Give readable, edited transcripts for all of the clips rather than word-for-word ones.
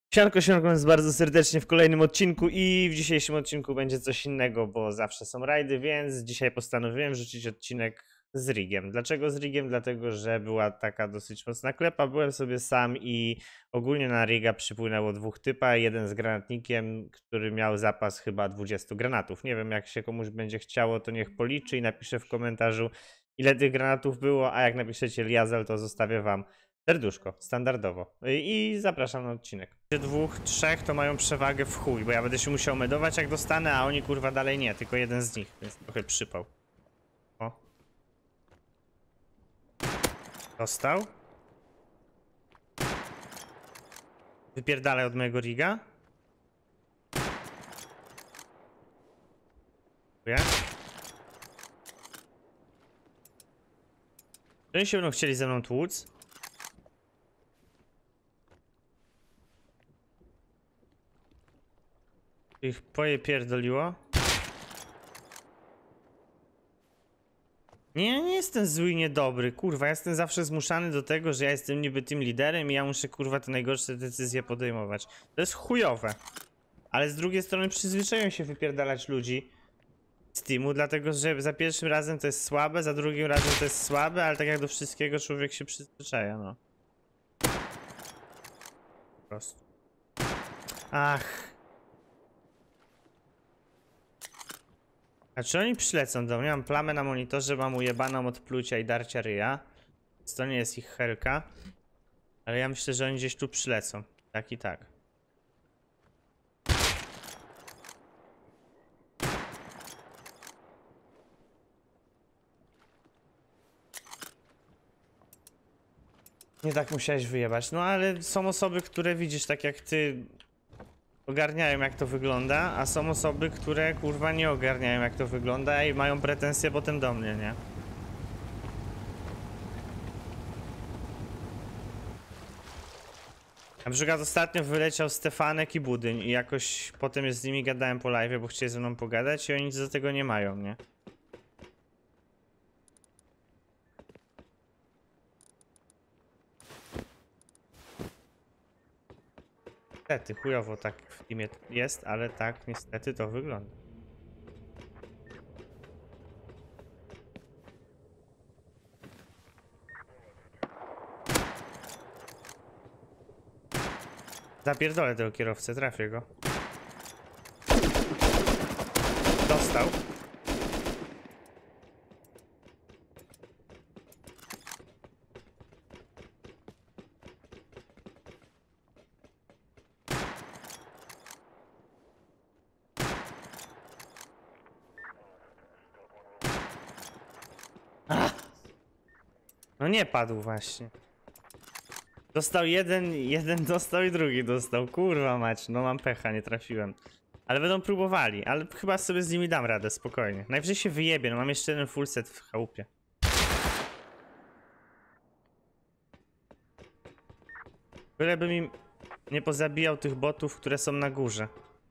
Sianko, sianko, jest bardzo serdecznie w kolejnym odcinku i w dzisiejszym odcinku będzie coś innego, bo zawsze są rajdy, więc dzisiaj postanowiłem rzucić odcinek z rigiem. Dlaczego z rigiem? Dlatego, że była taka dosyć mocna klepa, byłem sobie sam i ogólnie na riga przypłynęło dwóch typa, jeden z granatnikiem, który miał zapas chyba 20 granatów. Nie wiem, jak się komuś będzie chciało, to niech policzy i napisze w komentarzu, ile tych granatów było, a jak napiszecie Liazel, to zostawię wam serduszko, standardowo. I zapraszam na odcinek. Dwóch, trzech to mają przewagę w chuj, bo ja będę się musiał medować jak dostanę, a oni kurwa dalej nie, tylko jeden z nich, więc trochę przypał. O. Dostał. Wypierdalaj od mojego riga. Dziękuję. Czy oni się będą chcieli ze mną tłuc? Ich poje pierdoliło. Nie jestem zły i niedobry, kurwa, ja jestem zawsze zmuszany do tego, że ja jestem niby tym liderem i ja muszę kurwa te najgorsze decyzje podejmować. To jest chujowe. Ale z drugiej strony przyzwyczają się wypierdalać ludzi z teamu, dlatego że za pierwszym razem to jest słabe, za drugim razem to jest słabe, ale tak jak do wszystkiego człowiek się przyzwyczaja, no. Po prostu. Ach. A czy oni przylecą do mnie? Mam plamę na monitorze, mam ujebaną od plucia i darcia ryja. Więc to nie jest ich helka. Ale ja myślę, że oni gdzieś tu przylecą. Tak i tak. Nie tak musiałeś wyjebać. No ale są osoby, które widzisz, tak jak ty, ogarniają jak to wygląda, a są osoby, które kurwa nie ogarniają jak to wygląda i mają pretensje potem do mnie, nie? Na przykład ostatnio wyleciał Stefanek i Budyń i jakoś potem z nimi gadałem po live, bo chcieli ze mną pogadać i oni nic do tego nie mają, nie? Niestety, chujowo tak w teamie jest, ale tak niestety to wygląda. Zapierdolę tego kierowcę, trafię go. Dostał. No nie padł właśnie. Dostał jeden dostał i drugi dostał. Kurwa mać, no mam pecha, nie trafiłem. Ale będą próbowali, ale chyba sobie z nimi dam radę, spokojnie. Najwyżej się wyjebie, no mam jeszcze jeden full set w chałupie. Bylebym im nie pozabijał tych botów, które są na górze.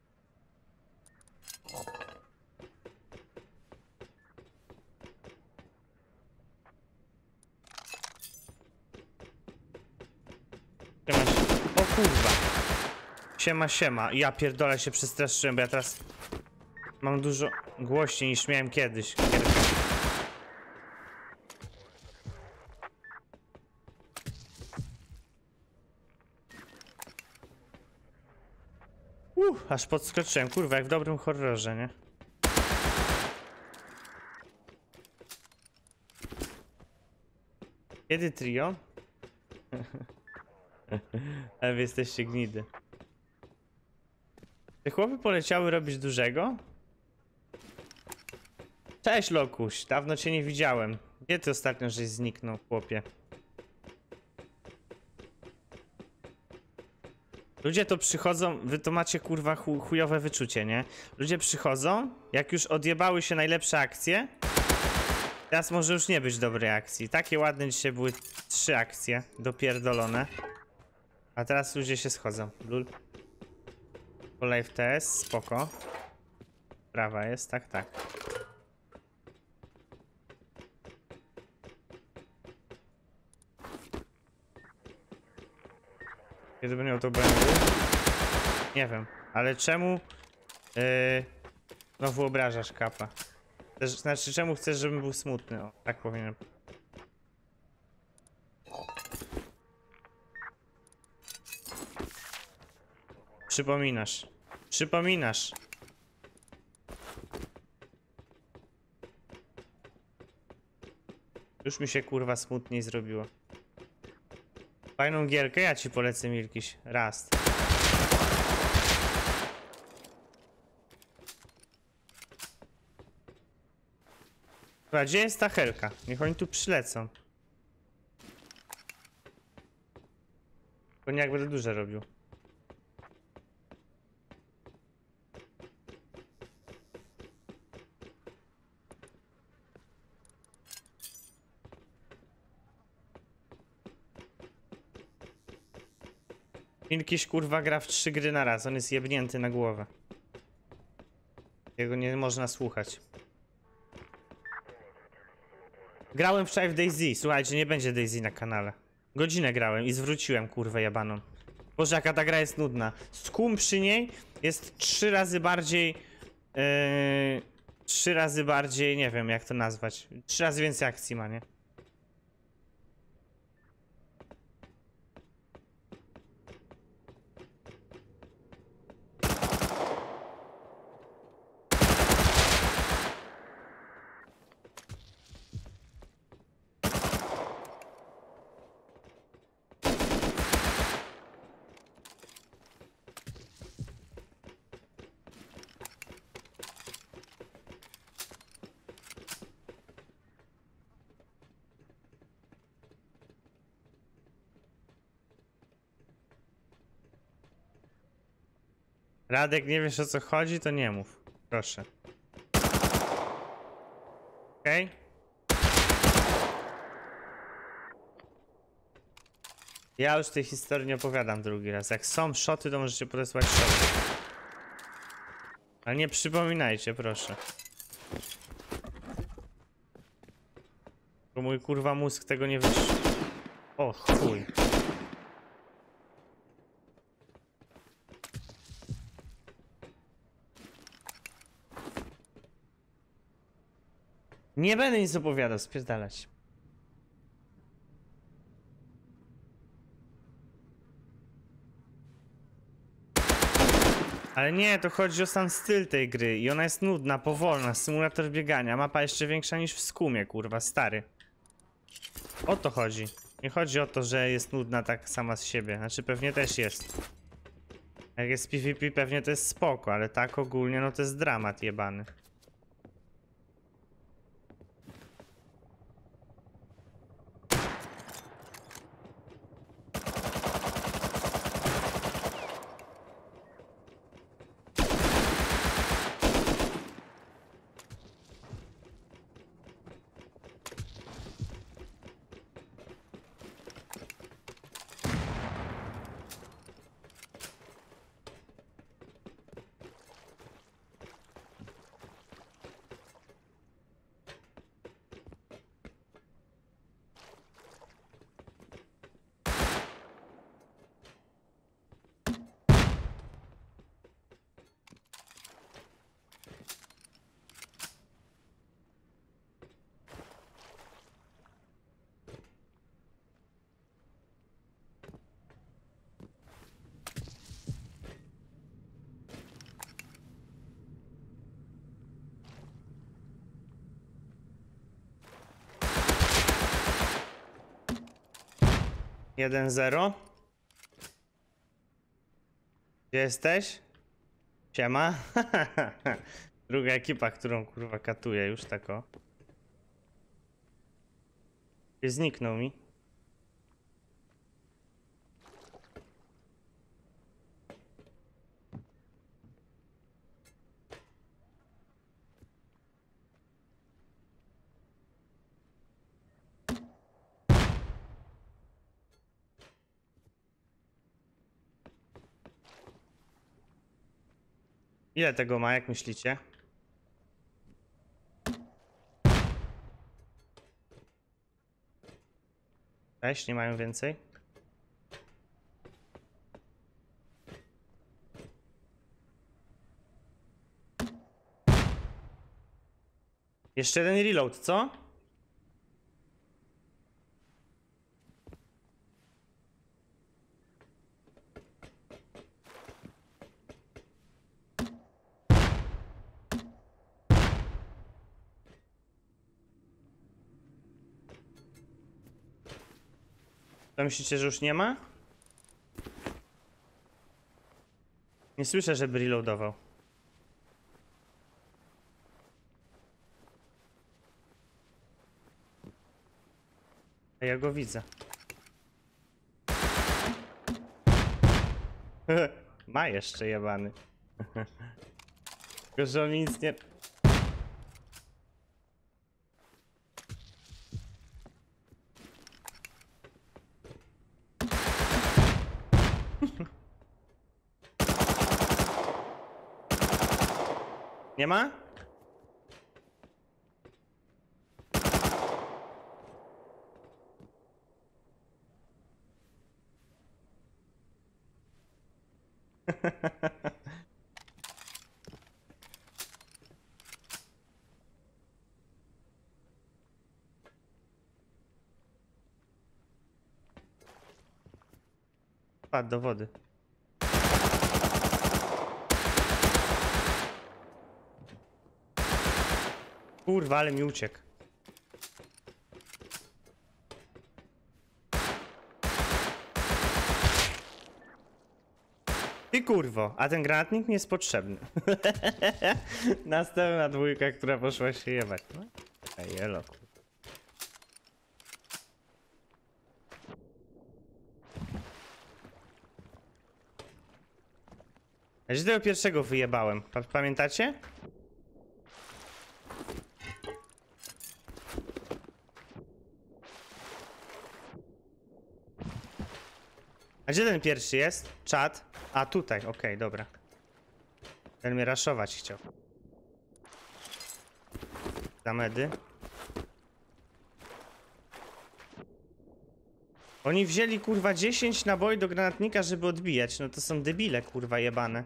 O kurwa. Siema. Ja pierdolę, się przestraszyłem, bo ja teraz mam dużo głośniej niż miałem kiedyś. Aż podskoczyłem, kurwa, jak w dobrym horrorze, nie? Kiedy trio? Ale wy jesteście gnidy. Te chłopy poleciały robić dużego? Cześć Lokuś, dawno cię nie widziałem. Gdzie ty ostatnio żeś zniknął, chłopie? Ludzie to przychodzą, wy to macie kurwa chujowe wyczucie, nie? Ludzie przychodzą, jak już odjebały się najlepsze akcje, teraz może już nie być dobrej akcji. Takie ładne dzisiaj były 3 akcje dopierdolone. A teraz ludzie się schodzą. Lul. Po live TS, spoko. Prawa jest, tak. Kiedy będę miał to BMW. Nie wiem, ale czemu no wyobrażasz kapa? Znaczy czemu chcesz, żebym był smutny? O, tak powinienem. Przypominasz. Przypominasz. Już mi się kurwa smutniej zrobiło. Fajną gierkę ja ci polecę, Milkiś. Raz. Dobra, gdzie jest ta helka? Niech oni tu przylecą. Tylko nie jak będę duże robił. Milkiś kurwa gra w 3 gry na raz, on jest jebnięty na głowę. Jego nie można słuchać. Grałem wczoraj w DayZ, słuchajcie, nie będzie DayZ na kanale. Godzinę grałem i zwróciłem kurwę jebaną. Boże, jaka ta gra jest nudna. Skum przy niej jest 3 razy bardziej... 3 razy bardziej, nie wiem jak to nazwać. 3 razy więcej akcji ma, nie? Radek, nie wiesz o co chodzi, to nie mów. Proszę. Okej? Okay? Ja już tej historii nie opowiadam drugi raz. Jak są szoty, to możecie podesłać szoty. Ale nie przypominajcie, proszę. Bo mój kurwa mózg tego nie wyszło. O chuj. Nie będę nic opowiadał, spierdalać. Ale nie, to chodzi o sam styl tej gry i ona jest nudna, powolna, symulator biegania, mapa jeszcze większa niż w Skumie, kurwa, stary. O to chodzi. Nie chodzi o to, że jest nudna tak sama z siebie, znaczy pewnie też jest. Jak jest PvP pewnie to jest spoko, ale tak ogólnie no to jest dramat jebany. Jeden zero. Gdzie jesteś? Siema. Druga ekipa, którą kurwa katuję już tak o. I zniknął mi. Ile tego ma, jak myślicie? Cześć, nie mają więcej? Jeszcze jeden reload, co? To myślicie, że już nie ma? Nie słyszę, żeby reloadował. A ja go widzę. Ma jeszcze jebany. Tylko, że on mi nic nie... Nie ma? Padł do wody. Kurwa, ale mi uciekł. Ty kurwo, a ten granatnik nie jest potrzebny. Następna dwójka, która poszła się jebać. No, jelo. Ja się tego pierwszego wyjebałem. Pamiętacie? A gdzie ten pierwszy jest? Czat? A tutaj, okej, dobra. Ten mnie raszować chciał. Zamedy. Oni wzięli kurwa 10 naboi do granatnika, żeby odbijać. No to są debile kurwa jebane.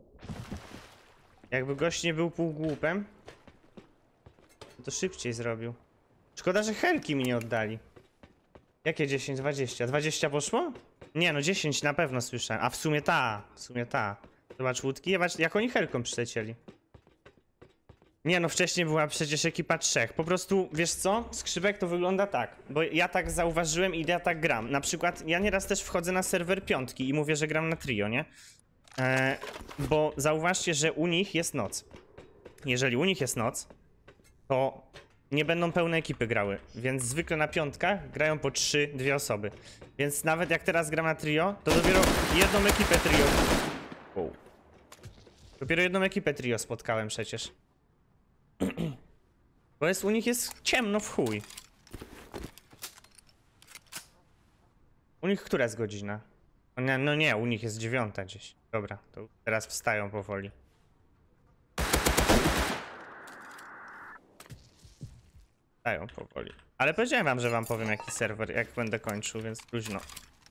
Jakby gość nie był półgłupem, to szybciej zrobił. Szkoda, że helki mi nie oddali. Jakie 10, 20? 20 poszło? Nie no, 10 na pewno słyszałem. A w sumie ta. Zobacz łódki, jak oni helką przylecieli. Nie no, wcześniej była przecież ekipa 3. Po prostu, wiesz co? Skrzypek to wygląda tak. Bo ja tak zauważyłem i ja tak gram. Na przykład, ja nieraz też wchodzę na serwer piątki i mówię, że gram na trio, nie? Bo zauważcie, że u nich jest noc. Jeżeli u nich jest noc, to nie będą pełne ekipy grały, więc zwykle na piątkach grają po 3-2 osoby. Więc nawet jak teraz gram na trio, to dopiero jedną ekipę trio... Wow. Dopiero jedną ekipę trio spotkałem przecież. Bo u nich jest ciemno w chuj. U nich która jest godzina? No nie, u nich jest 9 gdzieś. Dobra, to teraz wstają powoli. Wstają powoli. Ale powiedziałem wam, że wam powiem jaki serwer, jak będę kończył, więc luźno.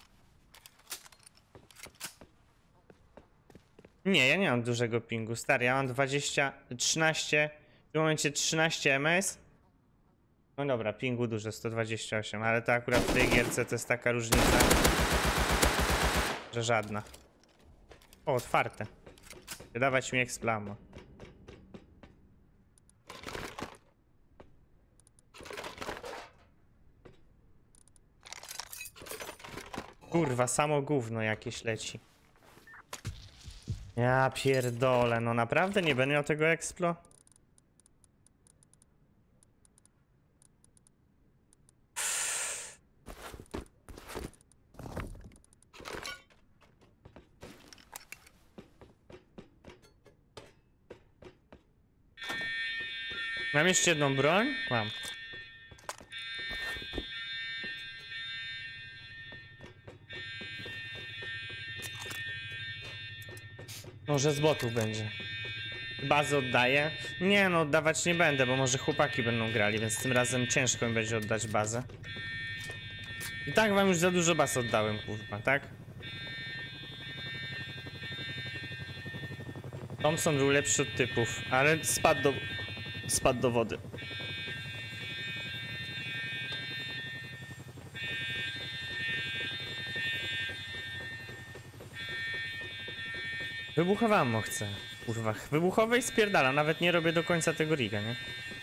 Nie, ja nie mam dużego pingu, stary, ja mam 13, w tym momencie 13 ms. No dobra, pingu dużo, 128, ale to akurat w tej gierce to jest taka różnica, że żadna. O, otwarte. Wydawać mi eksplamo. Kurwa, samo gówno jakieś leci. Ja pierdolę, no naprawdę nie będę miał tego explo? Mam jeszcze jedną broń? Mam. Może z botów będzie. Bazę oddaję? Nie no, oddawać nie będę, bo może chłopaki będą grali, więc tym razem ciężko mi będzie oddać bazę. I tak wam już za dużo baz oddałem, kurwa, tak? Thompson był lepszy od typów, ale spadł do wody. Wybuchowe ammo chcę. Kurwa, wybuchowe i spierdala. Nawet nie robię do końca tego riga, nie?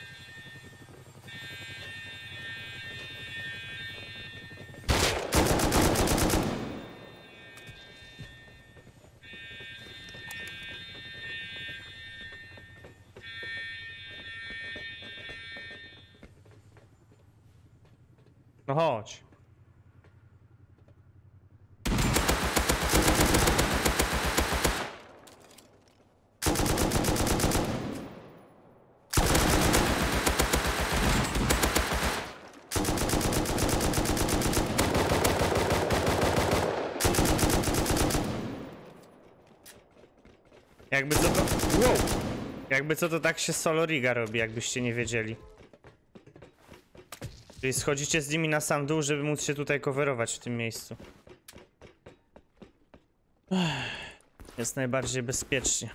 No chodź. Jakby co to... Wow! Jakby co to tak się solo riga robi, jakbyście nie wiedzieli. Czyli schodzicie z nimi na sam dół, żeby móc się tutaj coverować w tym miejscu. Jest najbardziej bezpiecznie.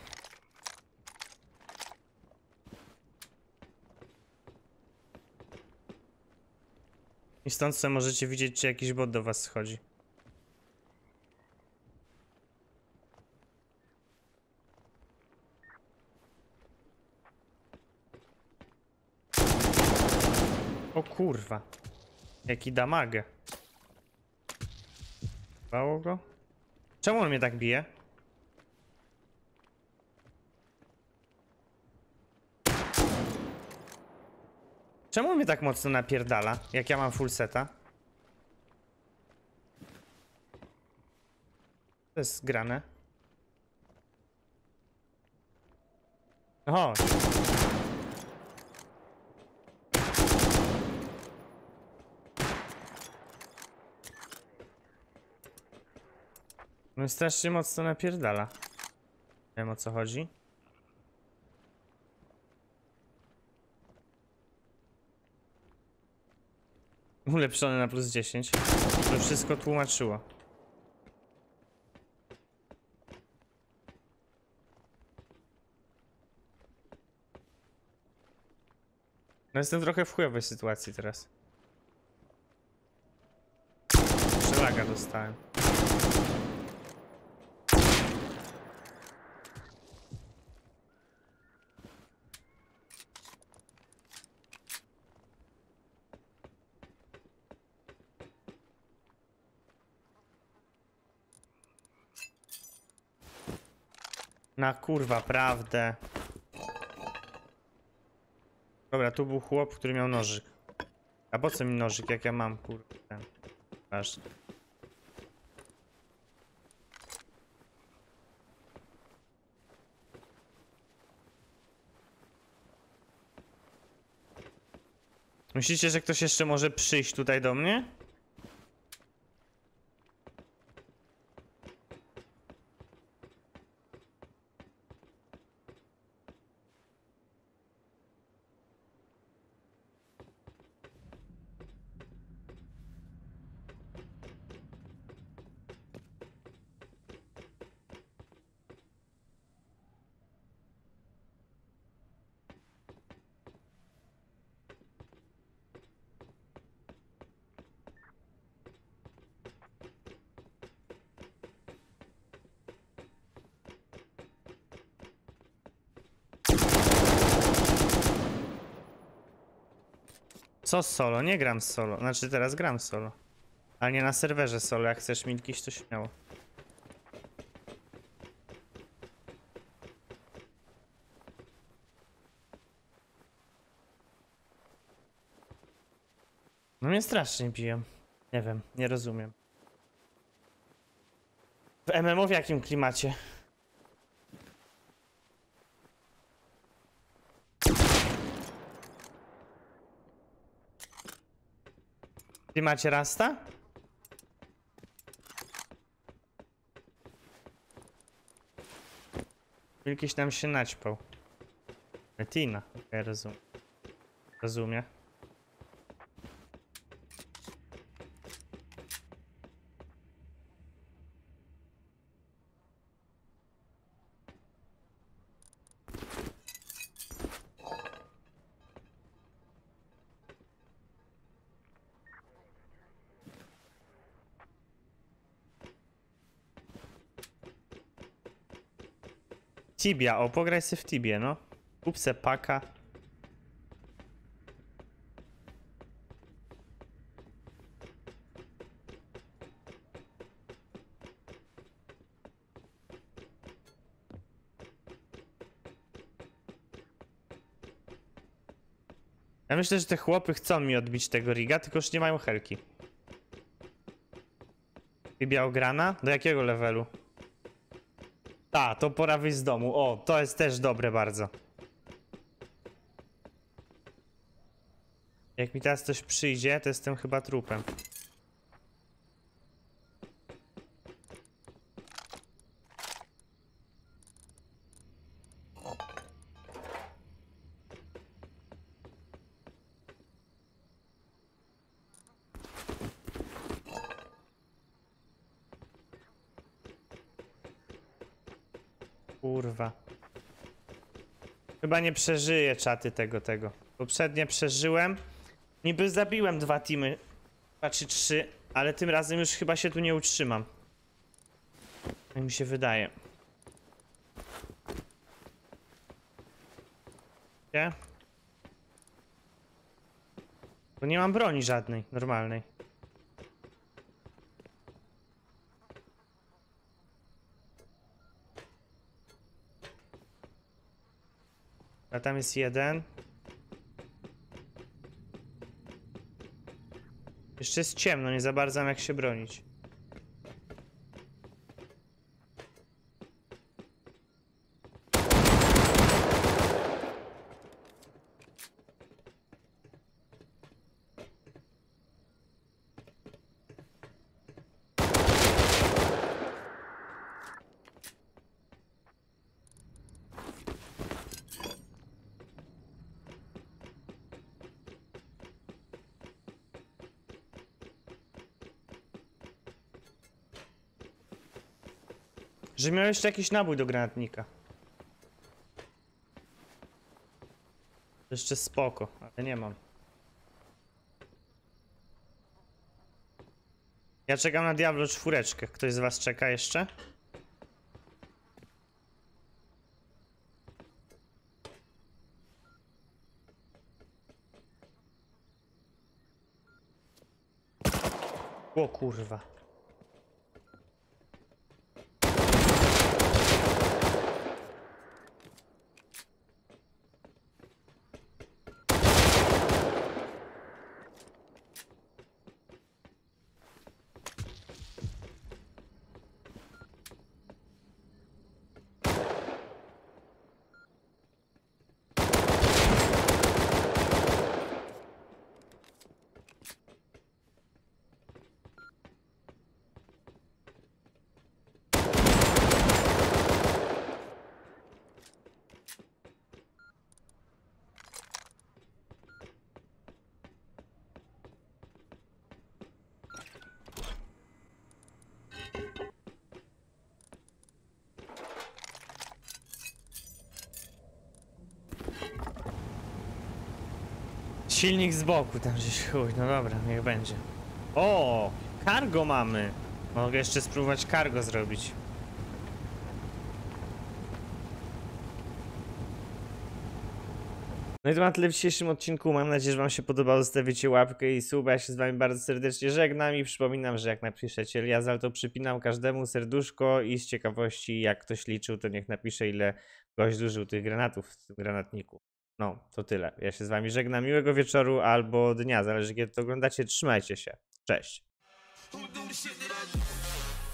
I stąd sobie możecie widzieć, czy jakiś bot do was schodzi. O kurwa. Jaki damage. Bało go? Czemu on mnie tak bije? Czemu on mnie tak mocno napierdala, jak ja mam full seta? To jest grane. Oho. No strasznie mocno napierdala. Nie wiem, o co chodzi. Ulepszony na plus 10. To wszystko tłumaczyło. No jestem trochę w chujowej sytuacji teraz. Przelaga dostałem. Na kurwa, prawdę. Dobra, tu był chłop, który miał nożyk. A po co mi nożyk, jak ja mam, kurwa, ten. Ważne. Myślicie, że ktoś jeszcze może przyjść tutaj do mnie? Co solo? Nie gram solo. Znaczy teraz gram solo. Ale nie na serwerze solo. Jak chcesz milkić, to śmiało. No mnie strasznie biją. Nie wiem, nie rozumiem. W MMO w jakim klimacie? W klimacie Rasta? Jakiś tam się naćpał. Retina, okej, rozumiem. Rozumiem. Tibia, o, pograj sobie w Tibię, no. Kup se paka. Ja myślę, że te chłopy chcą mi odbić tego riga, tylko już nie mają helki. Tibia ograna? Do jakiego levelu? Ta, to pora wyjść z domu. O, to jest też dobre bardzo. Jak mi teraz coś przyjdzie, to jestem chyba trupem. Kurwa. Chyba nie przeżyję czaty tego. Poprzednie przeżyłem. Niby zabiłem 2 teamy. 2 czy 3, ale tym razem już chyba się tu nie utrzymam. Jak mi się wydaje. Gdzie? Bo nie mam broni żadnej, normalnej. A tam jest jeden. Jeszcze jest ciemno, nie za bardzo mam jak się bronić. Że miał jeszcze jakiś nabój do granatnika. Jeszcze spoko, ale nie mam. Ja czekam na Diablo 4. Ktoś z was czeka jeszcze? O kurwa. Silnik z boku, tam gdzieś chuj, no dobra, niech będzie. O, cargo mamy. Mogę jeszcze spróbować cargo zrobić. No i to na tyle w dzisiejszym odcinku. Mam nadzieję, że wam się podobało. Zostawicie łapkę i suba. Ja się z wami bardzo serdecznie żegnam i przypominam, że jak napiszecie Eliazal, to przypinam każdemu serduszko i z ciekawości, jak ktoś liczył, to niech napisze, ile gość użył tych granatów w tym granatniku. No, to tyle. Ja się z wami żegnam. Miłego wieczoru albo dnia, zależy kiedy to oglądacie. Trzymajcie się. Cześć.